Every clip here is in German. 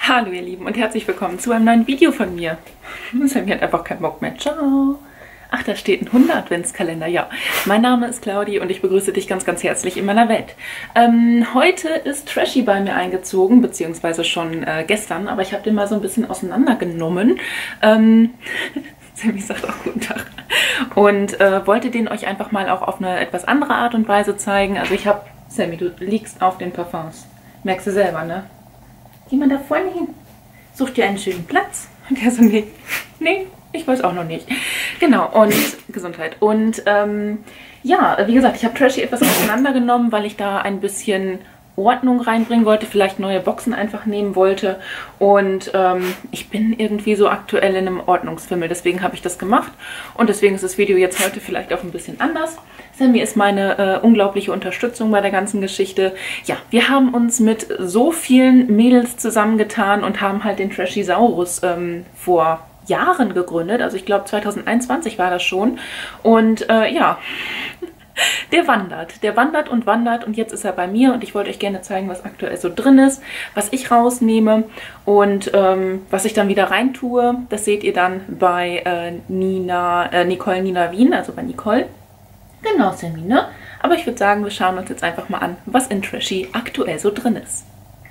Hallo ihr Lieben und herzlich willkommen zu einem neuen Video von mir. Sammy hat einfach keinen Bock mehr. Ciao. Ach, da steht ein Hunde-Adventskalender. Ja, mein Name ist Claudi und ich begrüße dich ganz, ganz herzlich in meiner Welt. Heute ist Trashy bei mir eingezogen, beziehungsweise schon gestern, aber ich habe den mal so ein bisschen auseinandergenommen. Sammy sagt auch guten Tag. Und wollte den euch einfach mal auch auf eine etwas andere Art und Weise zeigen. Also ich habe... Sammy, du liegst auf den Parfums. Merkst du selber, ne? Geh mal da vorne hin. Such dir einen schönen Platz. Und er so, nee, ich weiß auch noch nicht. Genau, und Gesundheit. Und ja, wie gesagt, ich habe Trashy etwas auseinandergenommen, weil ich da ein bisschen Ordnung reinbringen wollte, vielleicht neue Boxen einfach nehmen wollte. Und ich bin irgendwie so aktuell in einem Ordnungsfimmel, deswegen habe ich das gemacht. Und deswegen ist das Video jetzt heute vielleicht auch ein bisschen anders. Sammy ist meine unglaubliche Unterstützung bei der ganzen Geschichte. Ja, wir haben uns mit so vielen Mädels zusammengetan und haben halt den Trashysaurus vor Jahren gegründet. Also ich glaube 2021 war das schon. Und ja... Der wandert und jetzt ist er bei mir und ich wollte euch gerne zeigen, was aktuell so drin ist, was ich rausnehme und was ich dann wieder rein tue. Das seht ihr dann bei Nicole Nina Wien, also bei Nicole. Genau, Sammy, ne? Aber ich würde sagen, wir schauen uns jetzt einfach mal an, was in Trashy aktuell so drin ist.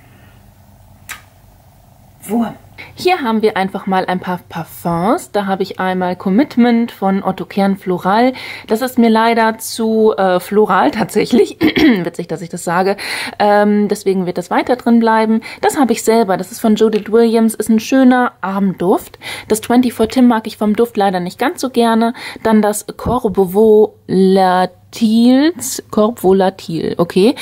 Wurm. Hier haben wir einfach mal ein paar Parfums. Da habe ich einmal Commitment von Otto Kern Floral. Das ist mir leider zu floral tatsächlich. Witzig, dass ich das sage. Deswegen wird das weiter drin bleiben. Das habe ich selber. Das ist von Judith Williams. Ist ein schöner Abendduft. Das 24 Tim mag ich vom Duft leider nicht ganz so gerne. Dann das Corps Volatil, okay.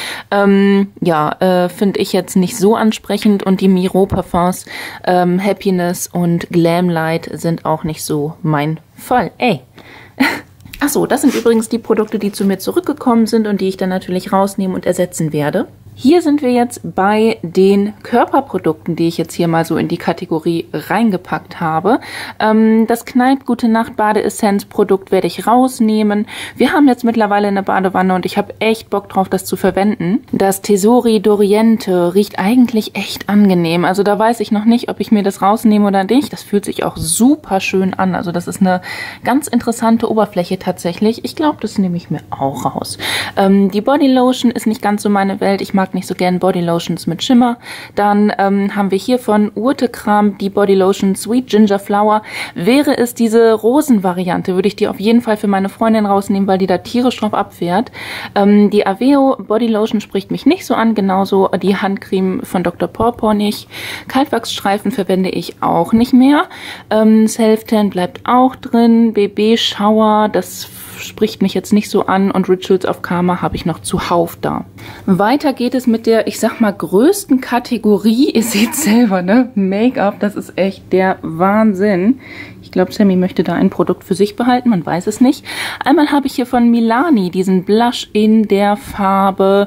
Ja, finde ich jetzt nicht so ansprechend und die Miro Parfums Happiness und Glamlight sind auch nicht so mein Fall. Ey. Achso, das sind übrigens die Produkte, die zu mir zurückgekommen sind und die ich dann natürlich rausnehmen und ersetzen werde. Hier sind wir jetzt bei den Körperprodukten, die ich jetzt hier mal so in die Kategorie reingepackt habe. Das Kneipp Gute Nacht Badeessenz Produkt werde ich rausnehmen. Wir haben jetzt mittlerweile eine Badewanne und ich habe echt Bock drauf, das zu verwenden. Das Tesori d'Oriente riecht eigentlich echt angenehm. Also da weiß ich noch nicht, ob ich mir das rausnehme oder nicht. Das fühlt sich auch super schön an. Also das ist eine ganz interessante Oberfläche tatsächlich. Ich glaube, das nehme ich mir auch raus. Die Bodylotion ist nicht ganz so meine Welt. Ich mag nicht so gern Bodylotions mit Schimmer. Dann haben wir hier von Urtekram die Bodylotion Sweet Ginger Flower. Wäre es diese Rosenvariante, würde ich die auf jeden Fall für meine Freundin rausnehmen, weil die da tierisch drauf abfährt. Die Aveo Bodylotion spricht mich nicht so an, genauso die Handcreme von Dr. Pawpaw nicht. Kaltwachsstreifen verwende ich auch nicht mehr. Self-Tan bleibt auch drin. BB Shower, das spricht mich jetzt nicht so an und Rituals of Karma habe ich noch zuhauf da. Weiter geht es mit der, ich sag mal, größten Kategorie. Ihr seht selber, ne? Make-up, das ist echt der Wahnsinn. Ich glaube, Sammy möchte da ein Produkt für sich behalten, man weiß es nicht. Einmal habe ich hier von Milani diesen Blush in der Farbe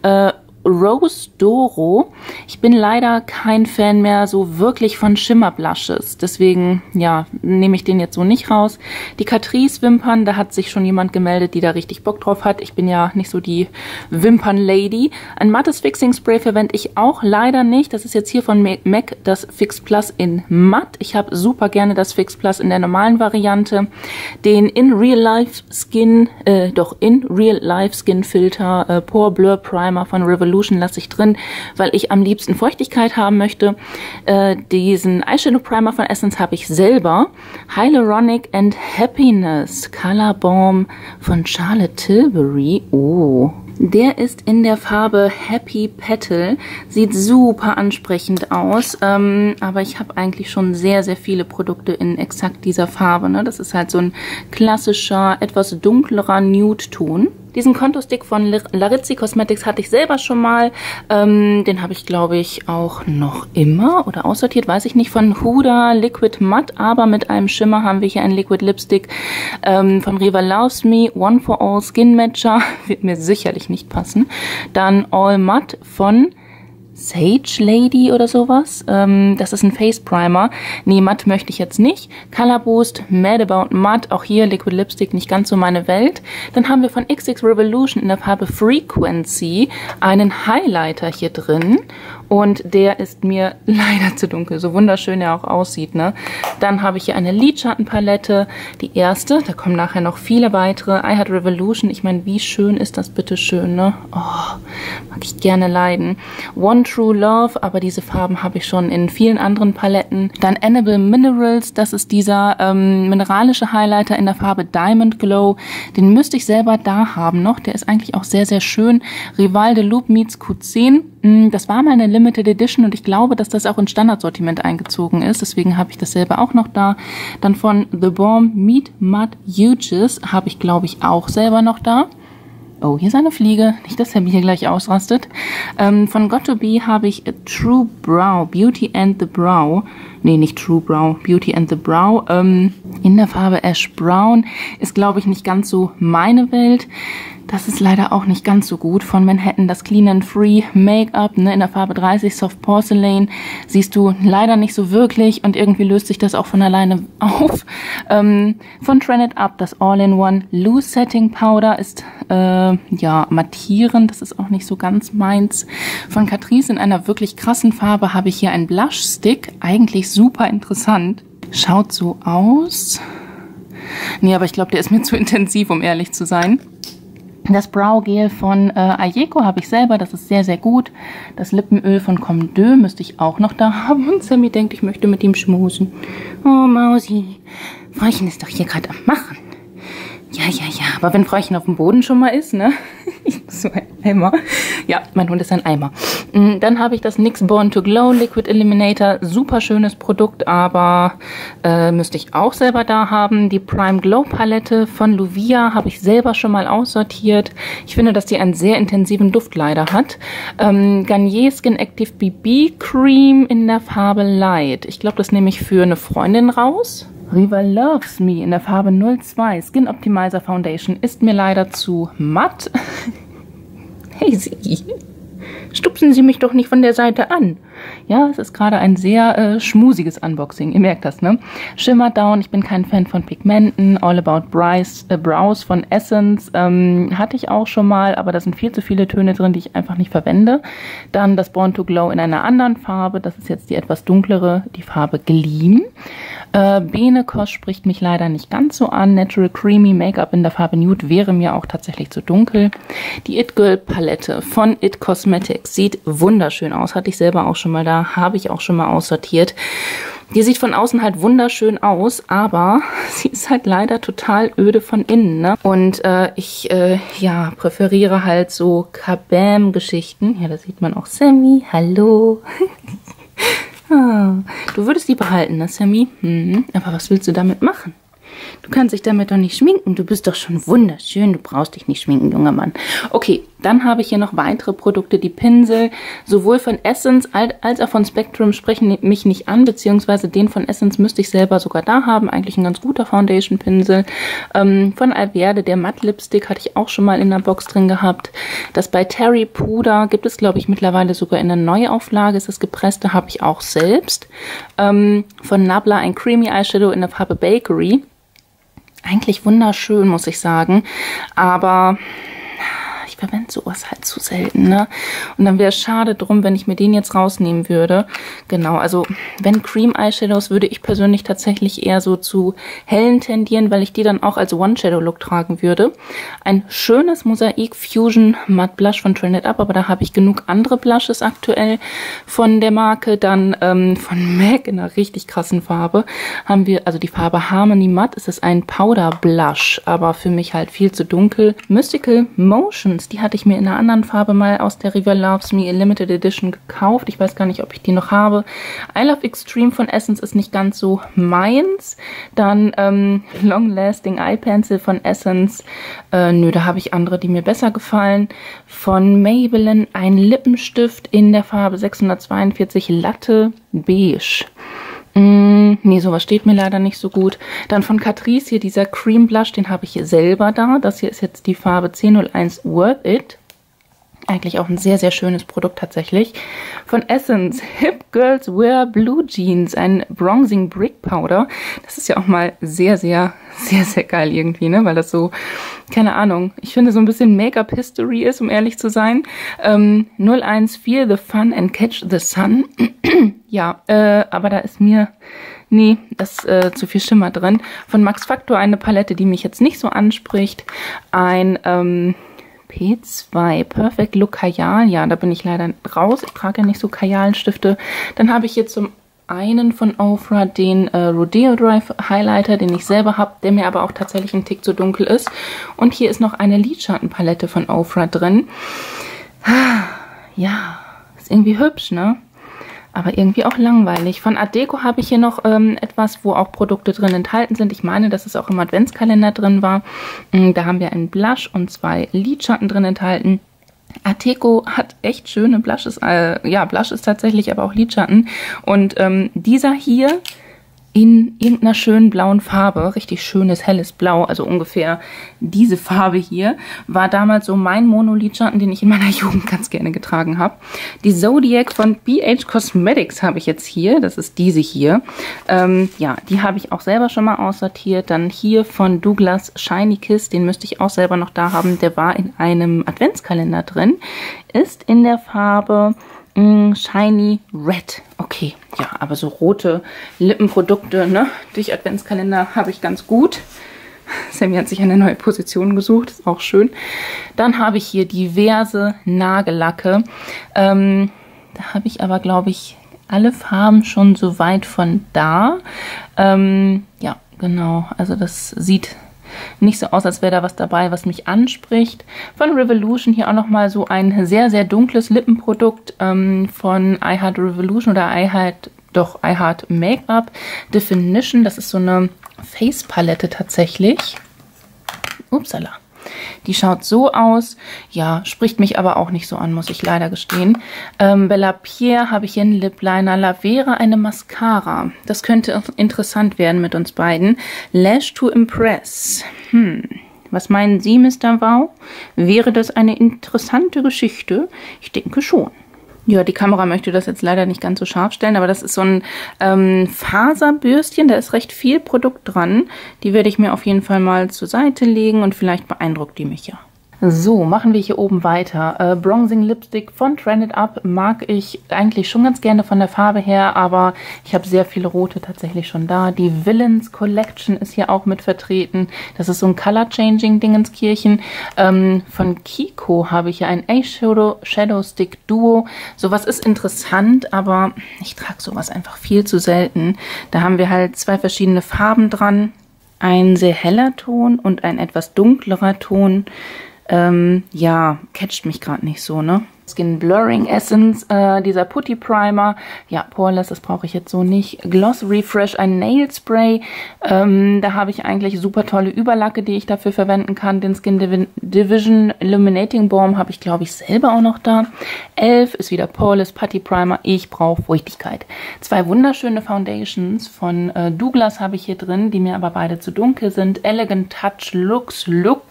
Rose Doro. Ich bin leider kein Fan mehr so wirklich von Schimmer-Blushes. Deswegen, ja, nehme ich den jetzt so nicht raus. Die Catrice Wimpern, da hat sich schon jemand gemeldet, die da richtig Bock drauf hat. Ich bin ja nicht so die Wimpern-Lady. Ein mattes Fixing Spray verwende ich auch leider nicht. Das ist jetzt hier von MAC das Fix Plus in matt. Ich habe super gerne das Fix Plus in der normalen Variante. Den In Real Life Skin Filter Pore Blur Primer von Revolution lasse ich drin, weil ich am liebsten Feuchtigkeit haben möchte. Diesen Eyeshadow Primer von Essence habe ich selber. Hyaluronic and Happiness Color Balm von Charlotte Tilbury. Oh, der ist in der Farbe Happy Petal. Sieht super ansprechend aus, aber ich habe eigentlich schon sehr, sehr viele Produkte in exakt dieser Farbe. Ne? Das ist halt so ein klassischer, etwas dunklerer Nude-Ton. Diesen Kontostick von Larizzi Cosmetics hatte ich selber schon mal. Den habe ich, glaube ich, auch noch immer oder aussortiert, weiß ich nicht. Von Huda Liquid Matte, aber mit einem Schimmer haben wir hier einen Liquid Lipstick von Riva Loves Me. One for All Skin Matcher. Wird mir sicherlich nicht passen. Dann All Matte von Sage Lady oder sowas. Das ist ein Face Primer. Nee, matt möchte ich jetzt nicht. Color Boost, Mad About Matte. Auch hier Liquid Lipstick, nicht ganz so meine Welt. Dann haben wir von XX Revolution in der Farbe Frequency einen Highlighter hier drin. Und der ist mir leider zu dunkel, so wunderschön er auch aussieht, ne? Dann habe ich hier eine Lidschattenpalette, die erste, da kommen nachher noch viele weitere. I Heart Revolution, ich meine, wie schön ist das bitte schön, ne? Oh, mag ich gerne leiden. One True Love, aber diese Farben habe ich schon in vielen anderen Paletten. Dann Annabelle Minerals, das ist dieser mineralische Highlighter in der Farbe Diamond Glow. Den müsste ich selber da haben noch, der ist eigentlich auch sehr, sehr schön. Rival de Loup meets Q10. Das war mal eine Limited Edition und ich glaube, dass das auch ins Standardsortiment eingezogen ist. Deswegen habe ich das selber auch noch da. Dann von The Balm Meat Mud Huges habe ich, glaube ich, auch selber noch da. Oh, hier ist eine Fliege. Nicht, dass Sammy hier gleich ausrastet. Von got2b habe ich True Brow, Beauty and the Brow. Nee, nicht True Brow, Beauty and the Brow. In der Farbe Ash Brown. Ist, glaube ich, nicht ganz so meine Welt. Das ist leider auch nicht ganz so gut. Von Manhattan das Clean and Free Make-up, ne, in der Farbe 30 Soft Porcelain. Siehst du leider nicht so wirklich und irgendwie löst sich das auch von alleine auf. Von Trend It Up das All-in-One Loose Setting Powder ist ja mattierend. Das ist auch nicht so ganz meins. Von Catrice in einer wirklich krassen Farbe habe ich hier einen Blush Stick. Eigentlich super interessant. Schaut so aus. Nee, aber ich glaube, der ist mir zu intensiv, um ehrlich zu sein. Das Brow Gel von Ayeko habe ich selber, das ist sehr, sehr gut. Das Lippenöl von Comme Deux müsste ich auch noch da haben. Und Sammy denkt, ich möchte mit ihm schmusen. Oh, Mausi, Fräuchen ist doch hier gerade am Machen. Ja, aber wenn Fräuchen auf dem Boden schon mal ist, ne? So ein Eimer. Ja, mein Hund ist ein Eimer. Dann habe ich das NYX Born to Glow Liquid Eliminator. Super schönes Produkt, aber müsste ich auch selber da haben. Die Prime Glow Palette von Luvia habe ich selber schon mal aussortiert. Ich finde, dass die einen sehr intensiven Duft leider hat. Garnier Skin Active BB Cream in der Farbe Light. Ich glaube, das nehme ich für eine Freundin raus. Riva Loves Me in der Farbe 02 Skin Optimizer Foundation ist mir leider zu matt. Hey Sie, stupsen Sie mich doch nicht von der Seite an. Ja, es ist gerade ein sehr schmusiges Unboxing, ihr merkt das, ne? Shimmer Down, ich bin kein Fan von Pigmenten. All About Brows von Essence hatte ich auch schon mal, aber da sind viel zu viele Töne drin, die ich einfach nicht verwende. Dann das Born to Glow in einer anderen Farbe, das ist jetzt die etwas dunklere, die Farbe Gleam. Bene Kosch spricht mich leider nicht ganz so an. Natural Creamy Make-up in der Farbe Nude wäre mir auch tatsächlich zu dunkel. Die It Girl Palette von It Cosmetics sieht wunderschön aus. Hatte ich selber auch schon mal da, habe ich auch schon mal aussortiert. Die sieht von außen halt wunderschön aus, aber sie ist halt leider total öde von innen, ne? Und ich ja, präferiere halt so Kabam-Geschichten. Ja, da sieht man auch Sammy. Hallo. Du würdest die behalten, ne, Sammy? Aber was willst du damit machen? Du kannst dich damit doch nicht schminken. Du bist doch schon wunderschön. Du brauchst dich nicht schminken, junger Mann. Okay, dann habe ich hier noch weitere Produkte. Die Pinsel, sowohl von Essence als auch von Spectrum, sprechen mich nicht an, beziehungsweise den von Essence müsste ich selber sogar da haben. Eigentlich ein ganz guter Foundation-Pinsel. Von Alverde, der Matte Lipstick, hatte ich auch schon mal in der Box drin gehabt. Das bei Terry Puder gibt es, glaube ich, mittlerweile sogar in der Neuauflage. Ist das gepresste, habe ich auch selbst. Von Nabla ein Creamy Eyeshadow in der Farbe Bakery. Eigentlich wunderschön, muss ich sagen, aber ich verwende sowas halt zu selten, ne? Und dann wäre es schade drum, wenn ich mir den jetzt rausnehmen würde. Genau, also wenn Cream Eyeshadows würde ich persönlich tatsächlich eher so zu hellen tendieren, weil ich die dann auch als One-Shadow-Look tragen würde. Ein schönes Mosaik Fusion Matte Blush von Trend It Up, aber da habe ich genug andere Blushes aktuell von der Marke. Dann von MAC in einer richtig krassen Farbe haben wir, also die Farbe Harmony Matte, ist es ein Powder Blush, aber für mich halt viel zu dunkel. Mystical Motions, die hatte ich mir in einer anderen Farbe mal aus der Riva Loves Me Limited Edition gekauft. Ich weiß gar nicht, ob ich die noch habe. I Love Extreme von Essence ist nicht ganz so meins. Dann Long Lasting Eye Pencil von Essence. Nö, da habe ich andere, die mir besser gefallen. Von Maybelline ein Lippenstift in der Farbe 642 Latte Beige. Nee, sowas steht mir leider nicht so gut. Dann von Catrice hier dieser Cream Blush, den habe ich hier selber da. Das hier ist jetzt die Farbe 1001 Worth It. Eigentlich auch ein sehr, sehr schönes Produkt tatsächlich. Von Essence, Hip Girls Wear Blue Jeans, ein Bronzing Brick Powder. Das ist ja auch mal sehr, sehr, sehr, sehr geil irgendwie, ne? Weil das so, keine Ahnung, ich finde so ein bisschen Make-up-History ist, um ehrlich zu sein. 014 The Fun and Catch the Sun. Ja, aber da ist mir, nee, das zu viel Schimmer drin. Von Max Factor eine Palette, die mich jetzt nicht so anspricht. Ein, P2 Perfect Look Kajal. Ja, da bin ich leider raus. Ich trage ja nicht so Kajalstifte. Dann habe ich hier zum einen von Ofra den Rodeo Drive Highlighter, den ich selber habe, der mir aber auch tatsächlich ein Tick zu dunkel ist. Und hier ist noch eine Lidschattenpalette von Ofra drin. Ja, ist irgendwie hübsch, ne? Aber irgendwie auch langweilig. Von Art Deco habe ich hier noch etwas, wo auch Produkte drin enthalten sind. Ich meine, dass es auch im Adventskalender drin war. Da haben wir einen Blush und 2 Lidschatten drin enthalten. Art Deco hat echt schöne Blushes. Ja, Blush ist tatsächlich, aber auch Lidschatten. Und dieser hier in irgendeiner schönen blauen Farbe, richtig schönes, helles Blau, also ungefähr diese Farbe hier, war damals so mein Monolidschatten, den ich in meiner Jugend ganz gerne getragen habe. Die Zodiac von BH Cosmetics habe ich jetzt hier, das ist diese hier. Ja, die habe ich auch selber schon mal aussortiert. Dann hier von Douglas Shiny Kiss, den müsste ich auch selber noch da haben, der war in einem Adventskalender drin, ist in der Farbe Shiny Red. Okay, ja, aber so rote Lippenprodukte, ne, durch Adventskalender habe ich ganz gut. Sammy hat sich eine neue Position gesucht, ist auch schön. Dann habe ich hier diverse Nagellacke. Da habe ich aber, glaube ich, alle Farben schon so weit von da. Ja, genau, also das sieht nicht so aus, als wäre da was dabei, was mich anspricht. Von Revolution hier auch nochmal so ein sehr, sehr dunkles Lippenprodukt von I Heart Revolution oder I Heart Make-up Definition. Das ist so eine Face-Palette tatsächlich. Upsala. Die schaut so aus, ja, spricht mich aber auch nicht so an, muss ich leider gestehen. Bella Pierre habe ich hier einen Lip Liner, La Vera eine Mascara. Das könnte interessant werden mit uns beiden. Lash to Impress. Was meinen Sie, Mr. Wow? Wäre das eine interessante Geschichte? Ich denke schon. Ja, die Kamera möchte das jetzt leider nicht ganz so scharf stellen, aber das ist so ein Faserbürstchen, da ist recht viel Produkt dran. Die werde ich mir auf jeden Fall mal zur Seite legen und vielleicht beeindruckt die mich ja. So, machen wir hier oben weiter. Bronzing Lipstick von Trend It Up mag ich eigentlich schon ganz gerne von der Farbe her, aber ich habe sehr viele rote tatsächlich schon da. Die Villains Collection ist hier auch mit vertreten. Das ist so ein Color Changing Dingenskirchen. Von Kiko habe ich hier ein Eyeshadow Stick Duo. Sowas ist interessant, aber ich trage sowas einfach viel zu selten. Da haben wir halt 2 verschiedene Farben dran. Ein sehr heller Ton und ein etwas dunklerer Ton. Ja, catcht mich gerade nicht so, ne? Skin Blurring Essence, dieser Putty Primer. Ja, Poreless, das brauche ich jetzt so nicht. Gloss Refresh, ein Nail Spray. Da habe ich eigentlich super tolle Überlacke, die ich dafür verwenden kann. Den Skin Division Illuminating Balm habe ich, glaube ich, selber auch noch da. 11 ist wieder Poreless Putty Primer. Ich brauche Feuchtigkeit. 2 wunderschöne Foundations von Douglas habe ich hier drin, die mir aber beide zu dunkel sind. Elegant Touch Lux.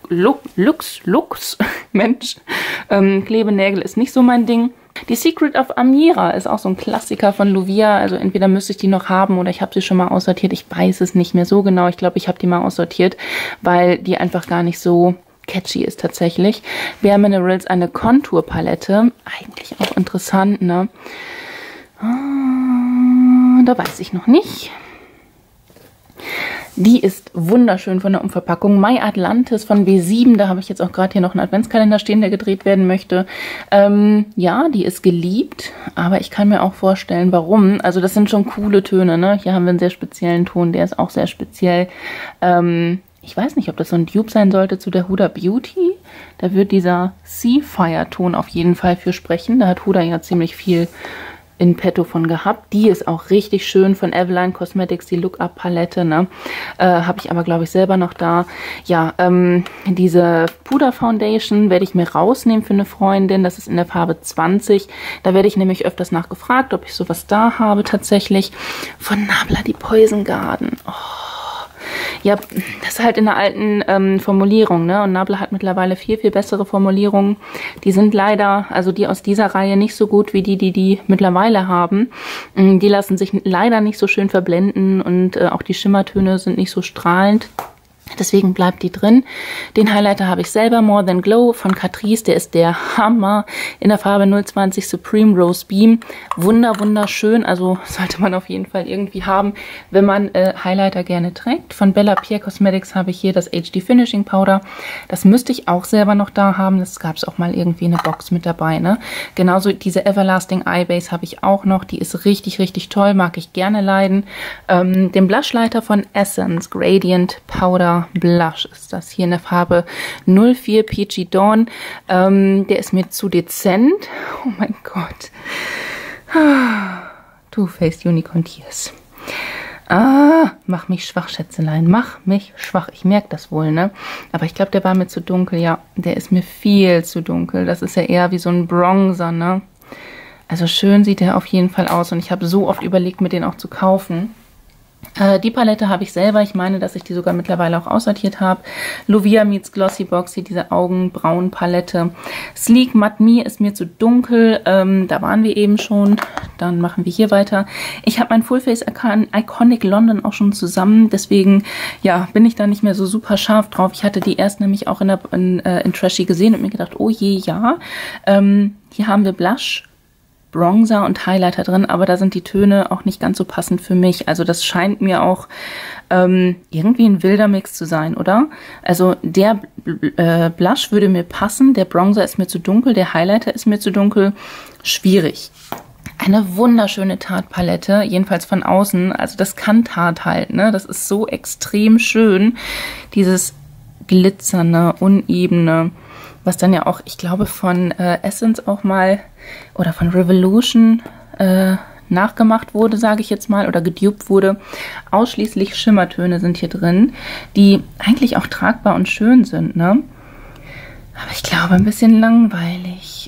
Mensch, Klebenägel ist nicht so mein Ding. Die Secret of Amira ist auch so ein Klassiker von Luvia. Also entweder müsste ich die noch haben oder ich habe sie schon mal aussortiert. Ich weiß es nicht mehr so genau. Ich glaube, ich habe die mal aussortiert, weil die einfach gar nicht so catchy ist tatsächlich. Bare Minerals, eine Konturpalette. Eigentlich auch interessant, ne? Da weiß ich noch nicht. Die ist wunderschön von der Umverpackung. My Atlantis von B7. Da habe ich jetzt auch gerade hier noch einen Adventskalender stehen, der gedreht werden möchte. Ja, die ist geliebt, aber ich kann mir auch vorstellen, warum. Also das sind schon coole Töne, ne? Hier haben wir einen sehr speziellen Ton, der ist auch sehr speziell. Ich weiß nicht, ob das so ein Dupe sein sollte zu der Huda Beauty. Da wird dieser Seafire-Ton auf jeden Fall für sprechen. Da hat Huda ja ziemlich viel in petto von gehabt. Die ist auch richtig schön von Eveline Cosmetics, die Look-Up Palette, ne? Habe ich aber, glaube ich, selber noch da. Ja, diese Puder Foundation werde ich mir rausnehmen für eine Freundin. Das ist in der Farbe 20. Da werde ich nämlich öfters nachgefragt, ob ich sowas da habe tatsächlich. Von Nabla die Poison Garden. Oh. Ja, das ist halt in der alten Formulierung, ne? Und Nabla hat mittlerweile viel, viel bessere Formulierungen. Die sind leider, also die aus dieser Reihe, nicht so gut wie die mittlerweile haben. Die lassen sich leider nicht so schön verblenden und auch die Schimmertöne sind nicht so strahlend. Deswegen bleibt die drin. Den Highlighter habe ich selber, More Than Glow von Catrice. Der ist der Hammer in der Farbe 020 Supreme Rose Beam. Wunderschön. Also sollte man auf jeden Fall irgendwie haben, wenn man Highlighter gerne trägt. Von Bella Pierre Cosmetics habe ich hier das HD Finishing Powder. Das müsste ich auch selber noch da haben. Das gab es auch mal irgendwie in der Box mit dabei, ne? Genauso diese Everlasting Eye Base habe ich auch noch. Die ist richtig toll. Mag ich gerne leiden. Den Blushlighter von Essence Gradient Powder Blush ist das hier in der Farbe 04 Peachy Dawn. Der ist mir zu dezent. Oh mein Gott. Too Faced Unicorn Tears. Mach mich schwach, Schätzelein. Mach mich schwach. Ich merke das wohl, ne? Aber ich glaube, der war mir zu dunkel. Ja, der ist mir viel zu dunkel. Das ist ja eher wie so ein Bronzer, ne? Also schön sieht der auf jeden Fall aus. Und ich habe so oft überlegt, mir den auch zu kaufen. Die Palette habe ich selber. Ich meine, dass ich die sogar mittlerweile auch aussortiert habe. Lovia meets Glossy Box, hier diese Augenbrauen-Palette. Sleek Matte Me ist mir zu dunkel. Da waren wir eben schon. Dann machen wir hier weiter. Ich habe mein Full Face Iconic London auch schon zusammen. Deswegen, ja, bin ich da nicht mehr so super scharf drauf. Ich hatte die erst nämlich auch in Trashy gesehen und mir gedacht, oh je, ja. Hier haben wir Blush, Bronzer und Highlighter drin, aber da sind die Töne auch nicht ganz so passend für mich. Also das scheint mir auch irgendwie ein wilder Mix zu sein, oder? Also der Blush würde mir passen, der Bronzer ist mir zu dunkel, der Highlighter ist mir zu dunkel. Schwierig. Eine wunderschöne Tartpalette, jedenfalls von außen. Also das kann Tarte halt, ne? Das ist so extrem schön. Dieses glitzernde, unebene, was dann ja auch, ich glaube, von Essence auch mal oder von Revolution nachgemacht wurde, sage ich jetzt mal, oder gedupt wurde. Ausschließlich Schimmertöne sind hier drin, die eigentlich auch tragbar und schön sind, ne? Aber ich glaube, ein bisschen langweilig.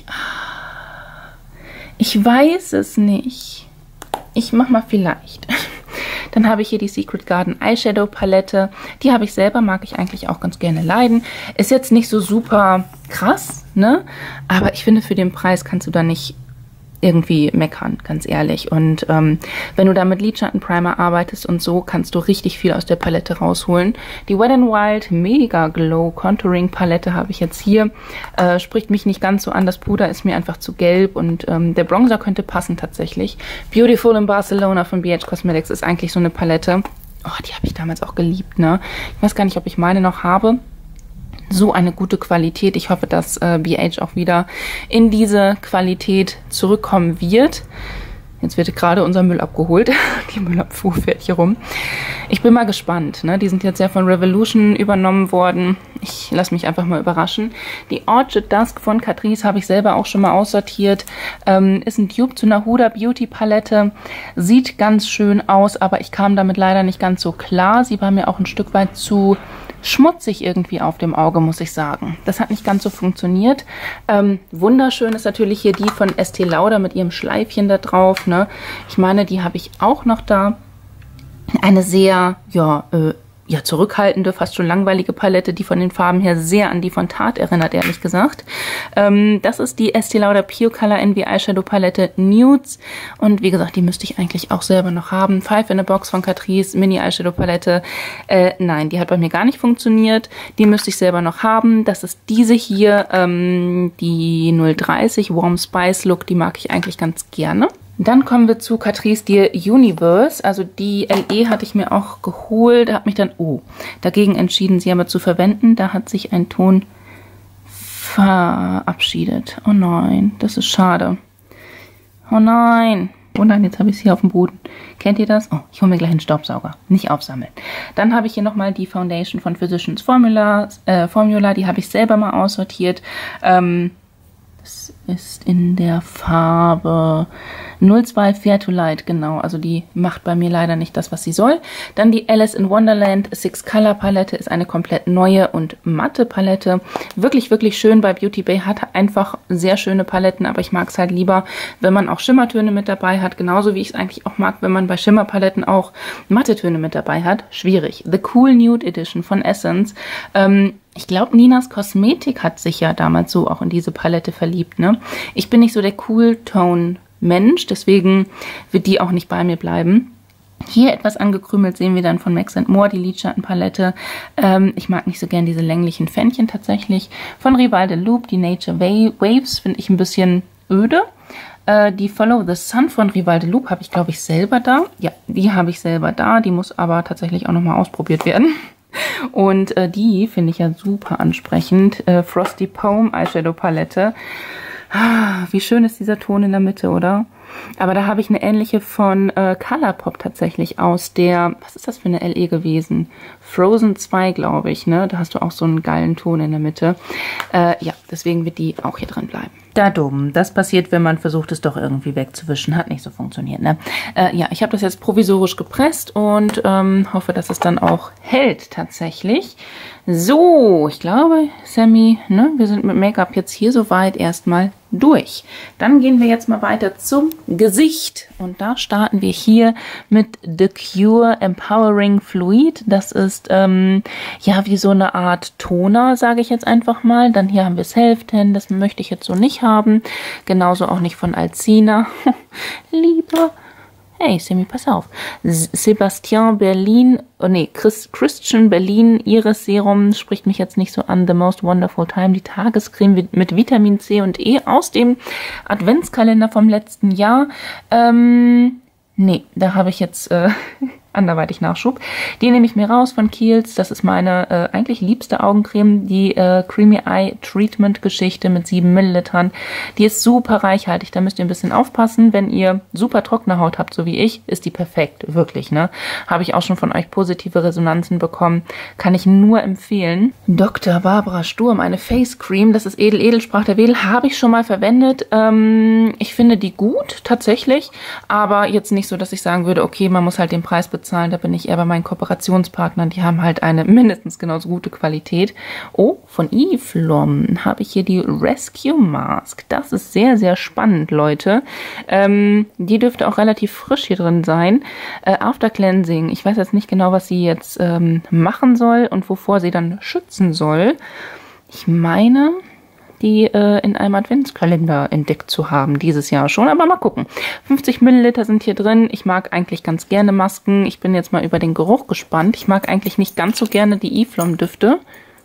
Ich weiß es nicht. Ich mach mal vielleicht. Dann habe ich hier die Secret Garden Eyeshadow Palette. Die habe ich selber, mag ich eigentlich auch ganz gerne leiden. Ist jetzt nicht so super krass, ne? Aber ich finde, für den Preis kannst du da nicht irgendwie meckern, ganz ehrlich. Und wenn du da mit Lidschattenprimer arbeitest und so, kannst du richtig viel aus der Palette rausholen. Die Wet n Wild Mega Glow Contouring Palette habe ich jetzt hier. Spricht mich nicht ganz so an. Das Puder ist mir einfach zu gelb und der Bronzer könnte passen tatsächlich. Beautiful in Barcelona von BH Cosmetics ist eigentlich so eine Palette. Oh, die habe ich damals auch geliebt, ne? Ich weiß gar nicht, ob ich meine noch habe. So eine gute Qualität. Ich hoffe, dass BH auch wieder in diese Qualität zurückkommen wird. Jetzt wird gerade unser Müll abgeholt. Die Müllabfuhr fährt hier rum. Ich bin mal gespannt, ne? Die sind jetzt ja von Revolution übernommen worden. Ich lasse mich einfach mal überraschen. Die Orchid Dusk von Catrice habe ich selber auch schon mal aussortiert. Ist ein Dupe zu einer Huda Beauty Palette. Sieht ganz schön aus, aber ich kam damit leider nicht ganz so klar. Sie war mir auch ein Stück weit zu schmutzig irgendwie auf dem Auge, muss ich sagen. Das hat nicht ganz so funktioniert. Wunderschön ist natürlich hier die von Estée Lauder mit ihrem Schleifchen da drauf, ne? Ich meine, die habe ich auch noch da. Eine sehr, ja, zurückhaltende, fast schon langweilige Palette, die von den Farben her sehr an die von Tarte erinnert, ehrlich gesagt. Das ist die Estée Lauder Pure Color Envy Eyeshadow Palette Nudes. Und wie gesagt, die müsste ich eigentlich auch selber noch haben. 5 in a Box von Catrice, Mini Eyeshadow Palette. Nein, die hat bei mir gar nicht funktioniert. Die müsste ich selber noch haben. Das ist diese hier, die 030 Warm Spice Look. Die mag ich eigentlich ganz gerne. Dann kommen wir zu Catrice Dear Universe. Also die LE hatte ich mir auch geholt. Habe mich dann dagegen entschieden, sie aber zu verwenden. Da hat sich ein Ton verabschiedet. Oh nein, das ist schade. Oh nein. Oh nein, jetzt habe ich es hier auf dem Boden. Kennt ihr das? Oh, ich hole mir gleich einen Staubsauger. Nicht aufsammeln. Dann habe ich hier nochmal die Foundation von Physicians Formula. Die habe ich selber mal aussortiert. Das ist in der Farbe 02 Fair to Light, genau. Also die macht bei mir leider nicht das, was sie soll. Dann die Alice in Wonderland Six Color Palette ist eine komplett neue und matte Palette. Wirklich, wirklich schön bei Beauty Bay. Hat einfach sehr schöne Paletten, aber ich mag es halt lieber, wenn man auch Schimmertöne mit dabei hat. Genauso wie ich es eigentlich auch mag, wenn man bei Schimmerpaletten auch matte Töne mit dabei hat. Schwierig. The Cool Nude Edition von Essence. Ich glaube, Ninas Kosmetik hat sich ja damals so auch in diese Palette verliebt, ne? Ich bin nicht so der Cool-Tone-Mensch, deswegen wird die auch nicht bei mir bleiben. Hier etwas angekrümelt sehen wir dann von Max More, die Lidschattenpalette. Ich mag nicht so gern diese länglichen Fännchen tatsächlich. Von Rival de Loop, die Nature Waves, finde ich ein bisschen öde. Die Follow the Sun von Rival de Loop habe ich, glaube ich, selber da. Ja, die habe ich selber da. Die muss aber tatsächlich auch nochmal ausprobiert werden. Und die finde ich ja super ansprechend. Frosty Poem Eyeshadow Palette. Wie schön ist dieser Ton in der Mitte, oder? Aber da habe ich eine ähnliche von Colourpop tatsächlich aus der, was ist das für eine LE gewesen? Frozen 2, glaube ich, ne? Da hast du auch so einen geilen Ton in der Mitte. Ja, deswegen wird die auch hier drin bleiben. Da dumm. Das passiert, wenn man versucht, es doch irgendwie wegzuwischen. Hat nicht so funktioniert, ne? Ja, ich habe das jetzt provisorisch gepresst und hoffe, dass es dann auch hält tatsächlich. So, ich glaube, Sammy, ne, wir sind mit Make-up jetzt hier soweit erstmal durch. Dann gehen wir jetzt mal weiter zum Gesicht. Und da starten wir hier mit The Cure Empowering Fluid. Das ist, ja, wie so eine Art Toner, sage ich jetzt einfach mal. Dann hier haben wir Self-Tan, das möchte ich jetzt so nicht haben. Genauso auch nicht von Alcina. Liebe. Hey, Sammy, pass auf. Sebastian Berlin, oh nee, Christian Berlin Iris Serum spricht mich jetzt nicht so an. The Most Wonderful Time, die Tagescreme mit Vitamin C und E aus dem Adventskalender vom letzten Jahr. Nee, da habe ich jetzt anderweitig Nachschub. Die nehme ich mir raus von Kiehl's. Das ist meine eigentlich liebste Augencreme. Die Creamy Eye Treatment Geschichte mit 7 Millilitern. Die ist super reichhaltig. Da müsst ihr ein bisschen aufpassen. Wenn ihr super trockene Haut habt, so wie ich, ist die perfekt. Wirklich, ne? Habe ich auch schon von euch positive Resonanzen bekommen. Kann ich nur empfehlen. Dr. Barbara Sturm, eine Face Cream. Das ist Edelsprach der Wedel. Habe ich schon mal verwendet. Ich finde die gut, tatsächlich. Aber jetzt nicht so, dass ich sagen würde, okay, man muss halt den Preis bezahlen. Da bin ich eher bei meinen Kooperationspartnern. Die haben halt eine mindestens genauso gute Qualität. Oh, von Eve Lom habe ich hier die Rescue Mask. Das ist sehr, sehr spannend, Leute. Die dürfte auch relativ frisch hier drin sein. After Cleansing. Ich weiß jetzt nicht genau, was sie jetzt machen soll und wovor sie dann schützen soll. Ich meine, die in einem Adventskalender entdeckt zu haben, dieses Jahr schon, aber mal gucken. 50 Milliliter sind hier drin. Ich mag eigentlich ganz gerne Masken. Ich bin jetzt mal über den Geruch gespannt. Ich mag eigentlich nicht ganz so gerne die Eve Lom Düfte.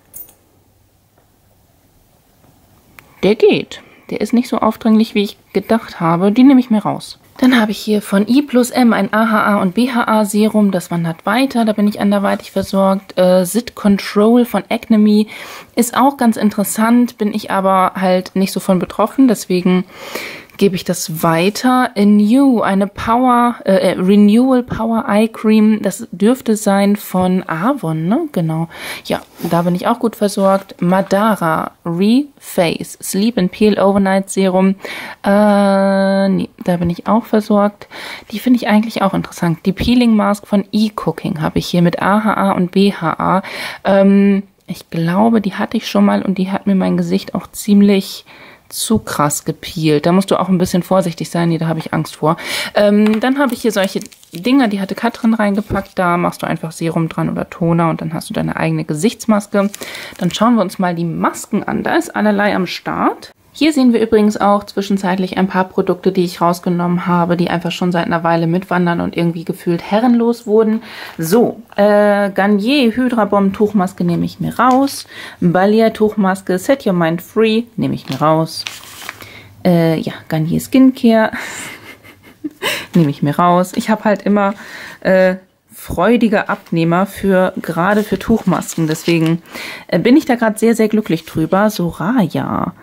Der geht. Der ist nicht so aufdringlich, wie ich gedacht habe. Die nehme ich mir raus. Dann habe ich hier von I+M ein AHA und BHA Serum, das wandert weiter, da bin ich anderweitig versorgt. Zit Control von Acne ist auch ganz interessant, bin ich aber halt nicht so von betroffen, deswegen gebe ich das weiter. New, eine Renewal Power Eye Cream, das dürfte sein von Avon, ne? Genau. Ja, da bin ich auch gut versorgt. Madara Reface Sleep and Peel Overnight Serum. Nee, da bin ich auch versorgt. Die finde ich eigentlich auch interessant. Die Peeling Mask von E-Cooking habe ich hier mit AHA und BHA. Ich glaube, die hatte ich schon mal und die hat mir mein Gesicht auch ziemlich zu krass gepeelt. Da musst du auch ein bisschen vorsichtig sein. Nee, da habe ich Angst vor. Dann habe ich hier solche Dinger, die hatte Katrin reingepackt. Da machst du einfach Serum dran oder Toner und dann hast du deine eigene Gesichtsmaske. Dann schauen wir uns mal die Masken an. Da ist allerlei am Start. Hier sehen wir übrigens auch zwischenzeitlich ein paar Produkte, die ich rausgenommen habe, die einfach schon seit einer Weile mitwandern und irgendwie gefühlt herrenlos wurden. So, Garnier Hydra Bomb Tuchmaske nehme ich mir raus. Balea Tuchmaske Set Your Mind Free nehme ich mir raus. Ja, Garnier Skincare nehme ich mir raus. Ich habe halt immer freudige Abnehmer gerade für Tuchmasken. Deswegen bin ich da gerade sehr, sehr glücklich drüber. Soraya.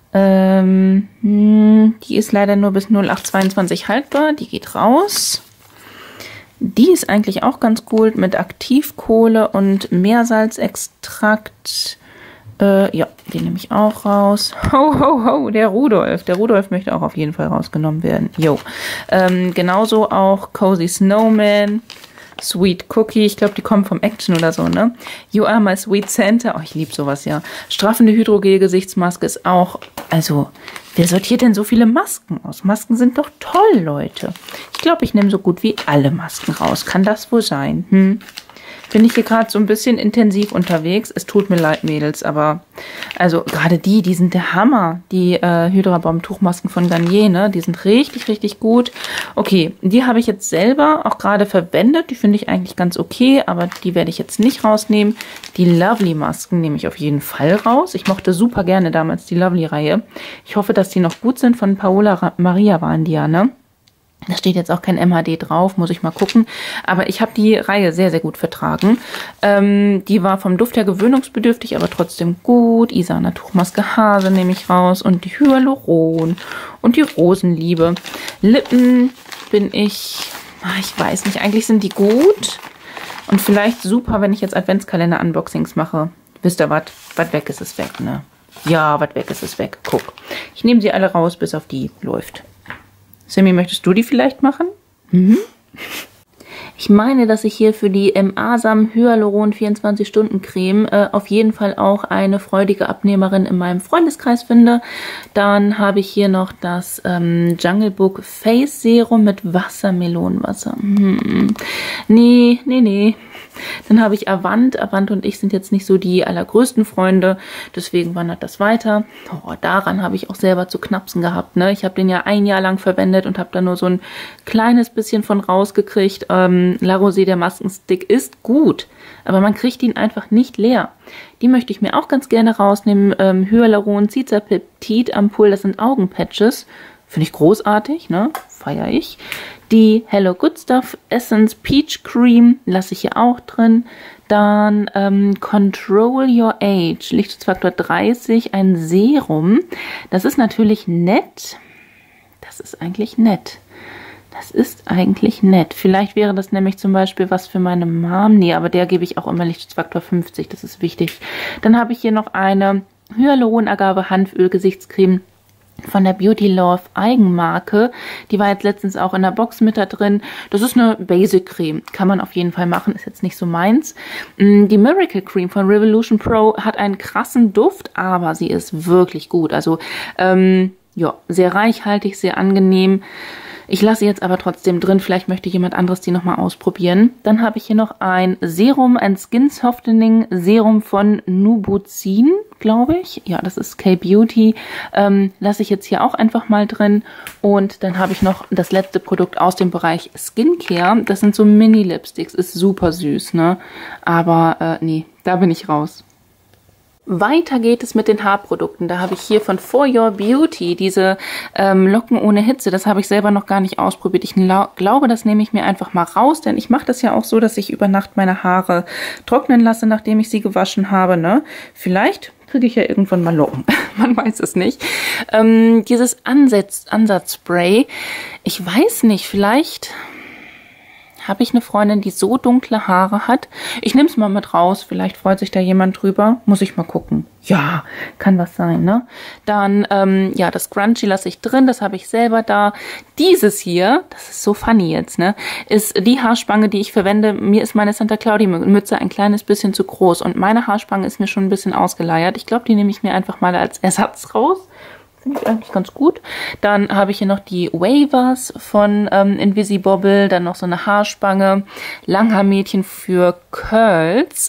Die ist leider nur bis 0822 haltbar. Die geht raus. Die ist eigentlich auch ganz cool mit Aktivkohle und Meersalzextrakt. Ja, den nehme ich auch raus. Ho, ho, ho, der Rudolf. Der Rudolf möchte auch auf jeden Fall rausgenommen werden. Jo. Genauso auch Cozy Snowman, Sweet Cookie. Ich glaube, die kommen vom Action oder so, ne? You Are My Sweet Santa. Oh, ich liebe sowas, ja. Straffende Hydrogel-Gesichtsmaske ist auch, also, wer sortiert denn so viele Masken aus? Masken sind doch toll, Leute. Ich glaube, ich nehme so gut wie alle Masken raus. Kann das wohl sein? Bin ich hier gerade so ein bisschen intensiv unterwegs. Es tut mir leid, Mädels, aber also gerade die sind der Hammer. Die Hydra Bomb Tuchmasken von Garnier, ne? Die sind richtig, richtig gut. Okay, die habe ich jetzt selber auch gerade verwendet. Die finde ich eigentlich ganz okay, aber die werde ich jetzt nicht rausnehmen. Die Lovely Masken nehme ich auf jeden Fall raus. Ich mochte super gerne damals die Lovely-Reihe. Ich hoffe, dass die noch gut sind. Von Paola Maria waren die ja, ne? Da steht jetzt auch kein MHD drauf, muss ich mal gucken. Aber ich habe die Reihe sehr, sehr gut vertragen. Die war vom Duft her gewöhnungsbedürftig, aber trotzdem gut. Isana Tuchmaske Hase nehme ich raus. Und die Hyaluron und die Rosenliebe. Lippen bin ich weiß nicht, eigentlich sind die gut. Und vielleicht super, wenn ich jetzt Adventskalender-Unboxings mache. Wisst ihr was? Was weg ist, ist weg, ne? Ja, was weg ist, ist weg. Guck. Ich nehme sie alle raus, bis auf die läuft. Sammy, möchtest du die vielleicht machen? Ich meine, dass ich hier für die Asam Hyaluron 24-Stunden-Creme auf jeden Fall auch eine freudige Abnehmerin in meinem Freundeskreis finde. Dann habe ich hier noch das Jungle Book Face Serum mit Wassermelonenwasser. Nee. Dann habe ich Avant. Avant und ich sind jetzt nicht so die allergrößten Freunde, deswegen wandert das weiter. Oh, daran habe ich auch selber zu knapsen gehabt, ne? Ich habe den ja ein Jahr lang verwendet und habe da nur so ein kleines bisschen von rausgekriegt. La Rosée, der Maskenstick, ist gut, aber man kriegt ihn einfach nicht leer. Die möchte ich mir auch ganz gerne rausnehmen. Hyaluron Cizapeptid Ampoule, das sind Augenpatches. Finde ich großartig, ne? Feiere ich. Die Hello Good Stuff Essence Peach Cream lasse ich hier auch drin. Dann Control Your Age, Lichtschutzfaktor 30, ein Serum. Das ist natürlich nett. Das ist eigentlich nett. Vielleicht wäre das nämlich zum Beispiel was für meine Mom. Nee, aber der gebe ich auch immer Lichtschutzfaktor 50. Das ist wichtig. Dann habe ich hier noch eine Hyaluron-Agave-Hanföl-Gesichtscreme von der Beauty Love Eigenmarke. Die war jetzt letztens auch in der Box mit da drin. Das ist eine Basic Creme. Kann man auf jeden Fall machen. Ist jetzt nicht so meins. Die Miracle Cream von Revolution Pro hat einen krassen Duft, aber sie ist wirklich gut. Also, ja, sehr reichhaltig, sehr angenehm. Ich lasse sie jetzt aber trotzdem drin. Vielleicht möchte jemand anderes die nochmal ausprobieren. Dann habe ich hier noch ein Serum, ein Skin Softening Serum von Nubuzin, glaube ich. Ja, das ist K-Beauty. Lasse ich jetzt hier auch einfach mal drin. Und dann habe ich noch das letzte Produkt aus dem Bereich Skincare. Das sind so Mini-Lipsticks. Ist super süß, ne? Aber nee, da bin ich raus. Weiter geht es mit den Haarprodukten. Da habe ich hier von For Your Beauty diese Locken ohne Hitze. Das habe ich selber noch gar nicht ausprobiert. Ich glaube, das nehme ich mir einfach mal raus, denn ich mache das ja auch so, dass ich über Nacht meine Haare trocknen lasse, nachdem ich sie gewaschen habe, ne? Vielleicht kriege ich ja irgendwann mal Locken. Man weiß es nicht. Dieses Ansatzspray, ich weiß nicht, vielleicht habe ich eine Freundin, die so dunkle Haare hat. Ich nehme es mal mit raus. Vielleicht freut sich da jemand drüber. Muss ich mal gucken. Ja, kann was sein, ne? Dann, ja, das Scrunchie lasse ich drin. Das habe ich selber da. Dieses hier, das ist so funny jetzt, ne? Ist die Haarspange, die ich verwende. Mir ist meine Santa Claudia Mütze ein kleines bisschen zu groß. Und meine Haarspange ist mir schon ein bisschen ausgeleiert. Ich glaube, die nehme ich mir einfach mal als Ersatz raus. Finde ich eigentlich ganz gut. Dann habe ich hier noch die Wavers von Invisibobble. Dann noch so eine Haarspange. Langhaarmädchen für Curls.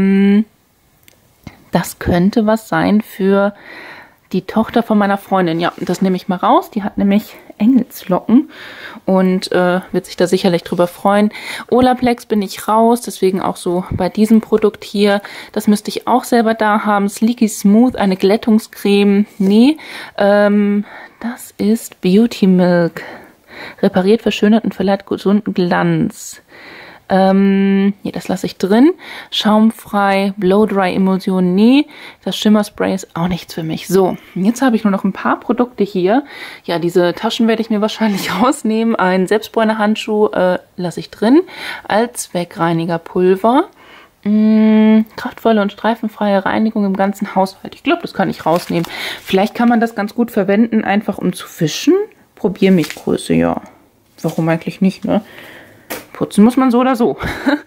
Das könnte was sein für die Tochter von meiner Freundin. Ja, das nehme ich mal raus. Die hat nämlich Engelslocken und wird sich da sicherlich drüber freuen. Olaplex bin ich raus, deswegen auch so bei diesem Produkt hier. Das müsste ich auch selber da haben. Sleeky Smooth, eine Glättungscreme. Nee, das ist Beauty Milk. Repariert, verschönert und verleiht gesunden Glanz. Nee, das lasse ich drin. Schaumfrei, Blow-Dry Emulsion, nee. Das Schimmerspray ist auch nichts für mich. So, jetzt habe ich nur noch ein paar Produkte hier. Ja, diese Taschen werde ich mir wahrscheinlich rausnehmen. Ein Selbstbräuner-Handschuh lasse ich drin. Allzweckreinigerpulver. Kraftvolle und streifenfreie Reinigung im ganzen Haushalt. Ich glaube, das kann ich rausnehmen. Vielleicht kann man das ganz gut verwenden, einfach um zu fischen. Probiermilchgröße, ja. Warum eigentlich nicht, ne? Putzen muss man so oder so.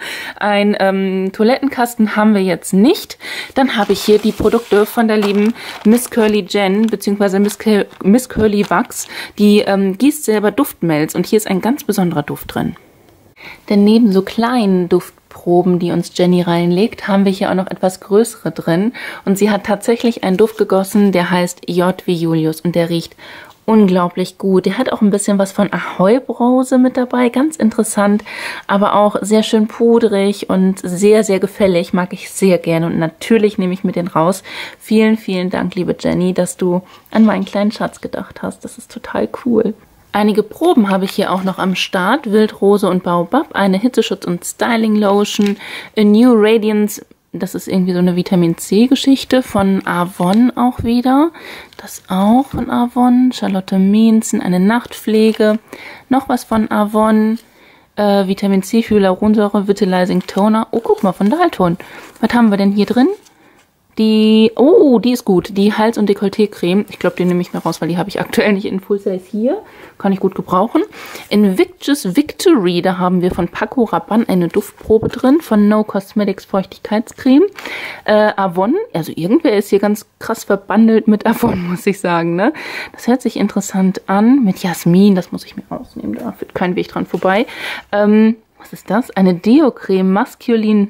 Ein Toilettenkasten haben wir jetzt nicht. Dann habe ich hier die Produkte von der lieben Miss Curly Jen, beziehungsweise Miss Curly Wax. Die gießt selber Duftmelz und hier ist ein ganz besonderer Duft drin. Denn neben so kleinen Duftproben, die uns Jenny reinlegt, haben wir hier auch noch etwas größere drin. Und sie hat tatsächlich einen Duft gegossen, der heißt J wie Julius und der riecht unglaublich gut. Der hat auch ein bisschen was von Ahoi-Brause mit dabei, ganz interessant, aber auch sehr schön pudrig und sehr, sehr gefällig, mag ich sehr gerne und natürlich nehme ich mir den raus. Vielen, vielen Dank, liebe Jenny, dass du an meinen kleinen Schatz gedacht hast. Das ist total cool. Einige Proben habe ich hier auch noch am Start. Wildrose und Baobab, eine Hitzeschutz- und Styling-Lotion, A New Radiance. Das ist irgendwie so eine Vitamin-C-Geschichte von Avon auch wieder. Das auch von Avon. Charlotte Mienzen, eine Nachtpflege. Noch was von Avon. Vitamin-C, Hyaluronsäure, Vitalizing Toner. Oh, guck mal, von Dalton. Was haben wir denn hier drin? Die ist gut. Die Hals- und Dekolleté-Creme. Ich glaube, die nehme ich mir raus, weil die habe ich aktuell nicht in Full Size hier. Kann ich gut gebrauchen. Invictus Victory, da haben wir von Paco Rabanne eine Duftprobe drin von No Cosmetics Feuchtigkeitscreme. Avon, also irgendwer ist hier ganz krass verbandelt mit Avon, muss ich sagen, ne? Das hört sich interessant an. Mit Jasmin, das muss ich mir rausnehmen. Da führt kein Weg dran vorbei. Was ist das? Eine Deo-Creme Masculine.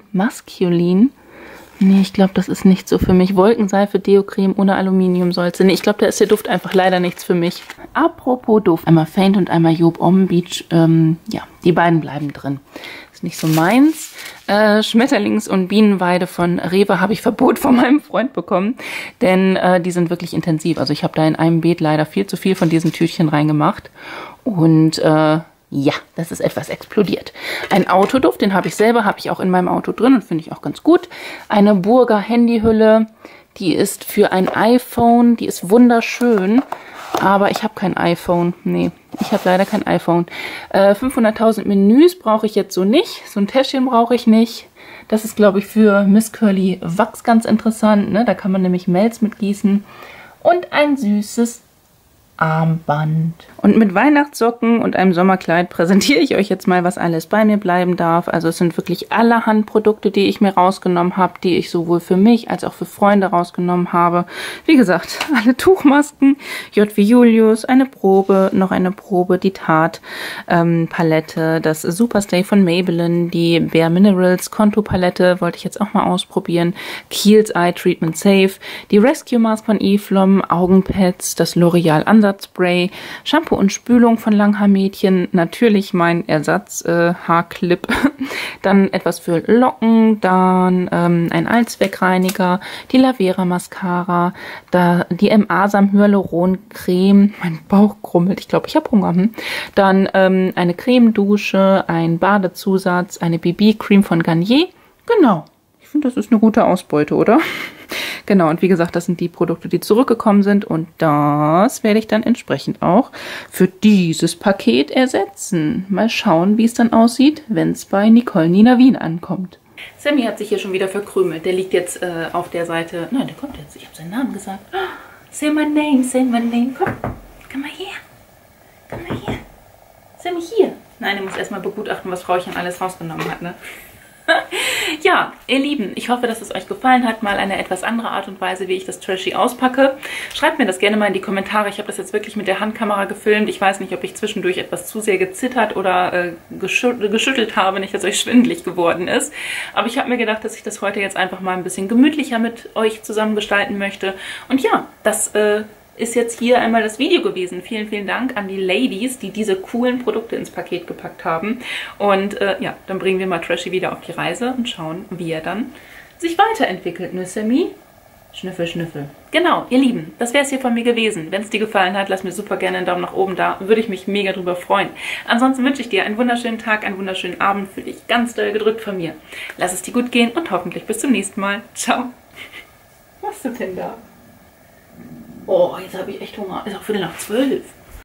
Nee, ich glaube, das ist nicht so für mich. Wolkenseife, Deo-Creme ohne Aluminiumsalze. Nee, ich glaube, da ist der Duft einfach leider nichts für mich. Apropos Duft. Einmal Faint und einmal Job Om Beach. Ja, die beiden bleiben drin. Ist nicht so meins. Schmetterlings- und Bienenweide von Rewe habe ich Verbot von meinem Freund bekommen. Denn die sind wirklich intensiv. Also ich habe da in einem Beet leider viel zu viel von diesen Tütchen reingemacht. Und ja, das ist etwas explodiert. Ein Autoduft, den habe ich selber, habe ich auch in meinem Auto drin und finde ich auch ganz gut. Eine Burger Handyhülle, die ist für ein iPhone, die ist wunderschön, aber ich habe kein iPhone. Nee, ich habe leider kein iPhone. 500.000 Menüs brauche ich jetzt so nicht, so ein Täschchen brauche ich nicht. Das ist, glaube ich, für Miss Curly Wax ganz interessant, ne? Da kann man nämlich Melz mit gießen. Und ein süßes Armband. Und mit Weihnachtssocken und einem Sommerkleid präsentiere ich euch jetzt mal, was alles bei mir bleiben darf. Also es sind wirklich allerhand Produkte, die ich mir rausgenommen habe, die ich sowohl für mich als auch für Freunde rausgenommen habe. Wie gesagt, alle Tuchmasken, J wie Julius, eine Probe, noch eine Probe, die Tarte Palette, das Superstay von Maybelline, die Bare Minerals Contour Palette, wollte ich jetzt auch mal ausprobieren, Kiehl's Eye Treatment Safe, die Rescue Mask von Eflom, Augenpads, das L'Oreal Ansatzspray, Shampoo und Spülung von Langhaarmädchen, natürlich mein Ersatz Haarclip, dann etwas für Locken, dann ein Allzweckreiniger, die Lavera Mascara, da die Asam Hyaluron Creme, mein Bauch krummelt, ich glaube, ich habe Hunger, dann eine Cremedusche, ein Badezusatz, eine BB-Cream von Garnier, genau. Ich finde, das ist eine gute Ausbeute, oder? Genau, und wie gesagt, das sind die Produkte, die zurückgekommen sind und das werde ich dann entsprechend auch für dieses Paket ersetzen. Mal schauen, wie es dann aussieht, wenn es bei Nicole Nina Wien ankommt. Sammy hat sich hier schon wieder verkrümelt. Der liegt jetzt auf der Seite... Nein, der kommt jetzt. Ich habe seinen Namen gesagt. Oh, say my name, say my name. Komm mal her. Komm mal her. Sammy hier. Nein, er muss erstmal begutachten, was Frauchen alles rausgenommen hat, ne? Ja, ihr Lieben, ich hoffe, dass es euch gefallen hat. Mal eine etwas andere Art und Weise, wie ich das Trashy auspacke. Schreibt mir das gerne mal in die Kommentare. Ich habe das jetzt wirklich mit der Handkamera gefilmt. Ich weiß nicht, ob ich zwischendurch etwas zu sehr gezittert oder geschüttelt habe, nicht, dass euch schwindelig geworden ist. Aber ich habe mir gedacht, dass ich das heute jetzt einfach mal ein bisschen gemütlicher mit euch zusammen gestalten möchte. Und ja, das ist jetzt hier einmal das Video gewesen. Vielen, vielen Dank an die Ladies, die diese coolen Produkte ins Paket gepackt haben. Und ja, dann bringen wir mal Trashy wieder auf die Reise und schauen, wie er dann sich weiterentwickelt. Ne, Sammy? Schnüffel, schnüffel. Genau, ihr Lieben, das wäre es hier von mir gewesen. Wenn es dir gefallen hat, lass mir super gerne einen Daumen nach oben da. Würde ich mich mega drüber freuen. Ansonsten wünsche ich dir einen wunderschönen Tag, einen wunderschönen Abend. Fühl dich ganz doll gedrückt von mir. Lass es dir gut gehen und hoffentlich bis zum nächsten Mal. Ciao. Was ist denn da? Oh, jetzt habe ich echt Hunger. Ist auch 11:15.